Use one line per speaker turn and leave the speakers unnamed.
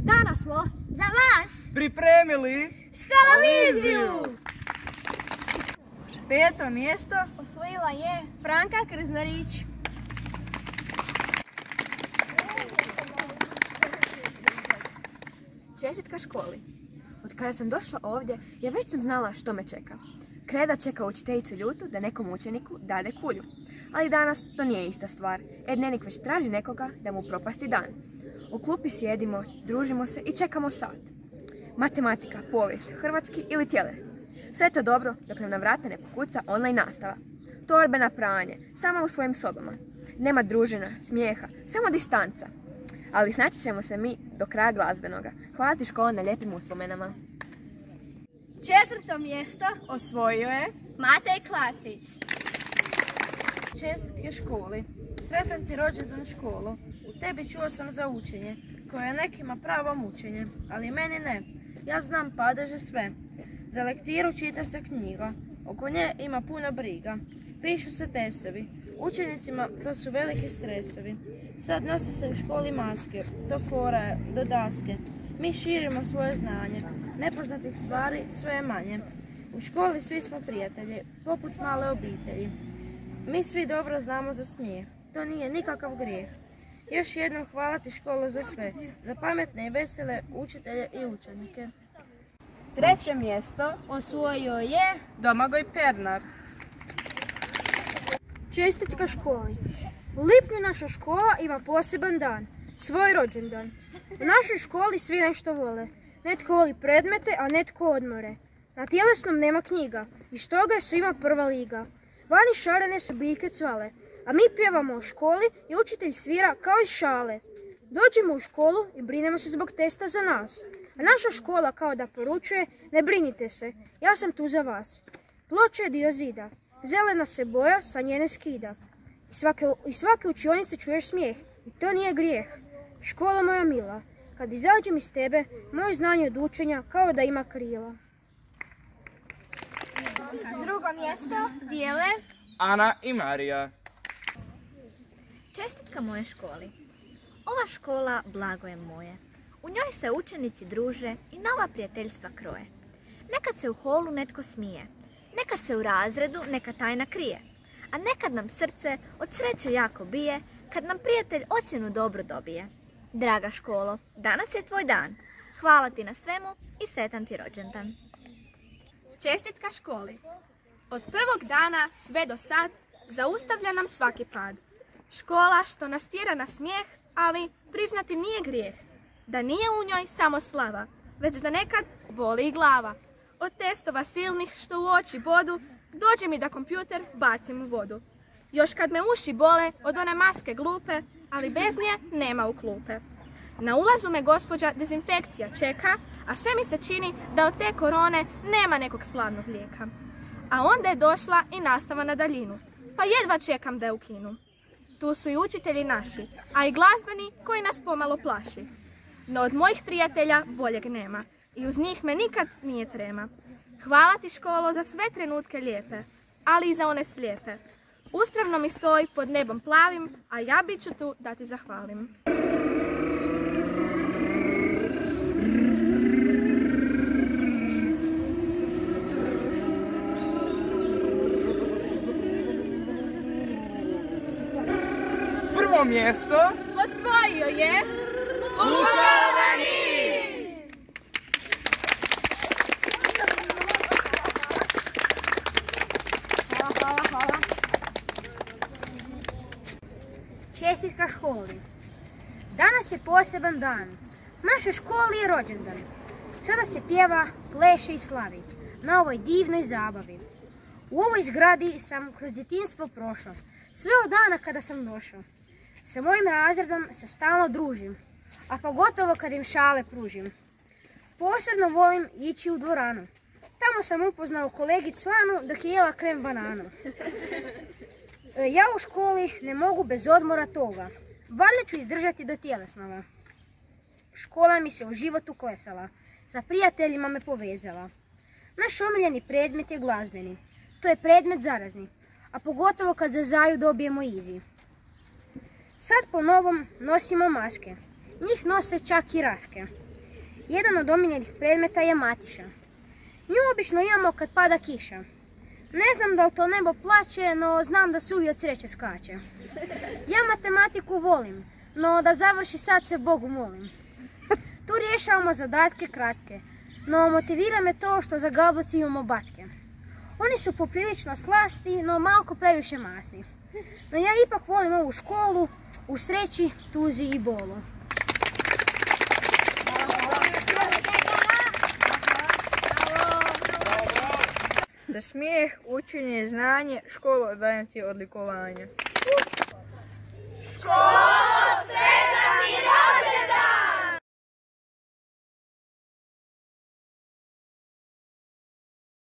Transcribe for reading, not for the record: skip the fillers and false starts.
Danas smo za vas
pripremili
školoviziju!
5. mjesto
osvojila je Franka Krznarić.
Čestitka školi. Od kada sam došla ovdje, ja već sam znala što me čeka. Kreda čeka učiteljicu ljutu da nekom učeniku dade kulju. Ali danas to nije ista stvar, jer dnevnik već traži nekoga da mu propasti dan. U klupi sjedimo, družimo se i čekamo sat. Matematika, povijest, hrvatski ili tjelesni. Sve to dobro dok nam na vrata ne pokuca online nastava. Torbe na pranje, samo u svojim sobama. Nema družina, smijeha, samo distanca. Ali snaći ćemo se mi do kraja glazbenoga. Hvala ti škola na lijepim uspomenama.
4. mjesto
osvojio je
Matej Klasić.
Čestitke školi. Sretan ti rođendan školu. U tebi čuo sam za učenje, koje je nekima pravo mučenje, ali meni ne. Ja znam padeže sve. Za lektiru čita se knjiga, oko nje ima puno briga. Pišu se testovi. Učenicima to su veliki stresovi. Sad nosi se u školi maske, do fora, do daske. Mi širimo svoje znanje, nepoznatih stvari sve je manje. U školi svi smo prijatelji, poput male obitelji. Mi svi dobro znamo za smijeh, to nije nikakav grijeh. Još jednom hvala ti školo za sve, za pametne i vesele učitelje i učenike.
3. mjesto osvojio je
Domagoj Pernar.
Čestitka školi. U lipnju naša škola ima poseban dan, svoj rođendan. U našoj školi svi nešto vole. Netko voli predmete, a netko odmore. Na tjelesnom nema knjiga i stoga je svima prva liga. Vani šarene su biljke cvale, a mi pjevamo o školi i učitelj svira kao iz šale. Dođemo u školu i brinemo se zbog testa za nas. A naša škola kao da poručuje, ne brinite se, ja sam tu za vas. Ploča je dio zida, zelena se boja sa njene skida. Iz svake učionice čuješ smijeh i to nije grijeh. Škola moja mila, kad izađem iz tebe, moje znanje od učenja kao da ima krila.
2. mjesto dijele
Ana i Marija.
Čestitka moje školi. Ova škola blago je moje. U njoj se učenici druže i nova prijateljstva kroje. Nekad se u holu netko smije, nekad se u razredu neka tajna krije, a nekad nam srce od sreće jako bije kad nam prijatelj ocjenu dobro dobije. Draga školo, danas je tvoj dan. Hvala ti na svemu i sretan ti rođendan.
Čestitka školi. Od prvog dana sve do sad zaustavlja nam svaki pad. Škola što nas tjera na smijeh, ali priznati nije grijeh. Da nije u njoj samo slava, već da nekad boli i glava. Od testova silnih što u oči bodu, dođe mi da kompjuter bacim u vodu. Još kad me uši bole od one maske glupe, ali bez nje nema u klupe. Na ulazu me gospođa dezinfekcija čeka, a sve mi se čini da od te korone nema nekog slavnog lijeka. A onda je došla i nastava na daljinu, pa jedva čekam da je ukinu. Tu su i učitelji naši, a i glazbeni koji nas pomalo plaši. No od mojih prijatelja boljeg nema i uz njih me nikad nije trema. Hvala ti školo za sve trenutke lijepe, ali i za one slijepe. Uspravno mi stoji pod nebom plavim, a ja bit ću tu da ti zahvalim.
Prvo mjesto
Osvojio je
Hvala.
Čestitka školi. Danas je poseban dan. Našoj školi je rođendan. Sada se pjeva, pleše i slavi na ovoj divnoj zabavi. U ovoj zgradi sam kroz djetinjstvo prošao. Sve od dana kada sam došao. Sa mojim razredom se stalno družim, a pogotovo kad im šale pružim. Posebno volim ići u dvoranu. Tamo sam upoznao kolegicu Anu dok je jela krem bananu. Ja u školi ne mogu bez odmora toga. Valjda ću izdržati do tjelesnoga. Škola mi se u životu klesala, sa prijateljima me povezala. Naš omiljeni predmet je glazbeni. To je predmet zarazni, a pogotovo kad za zaju dobijemo izi. Sad po novom nosimo maske. Njih nose čak i raske. Jedan od omiljenih predmeta je matiša. Nju obično imamo kad pada kiša. Ne znam da li to nebo plače, no znam da suvi od sreće skače. Ja matematiku volim, no da završi sad se Bogu molim. Tu rješavamo zadatke kratke, no motivira me to što za gabloci imamo batke. Oni su poprilično slasti, no malko previše masni. No ja ipak volim ovu školu, u sreći, tuzi i bolu.
Za smijeh, učenje, znanje, školu daje ti odlikovanje.
Škola!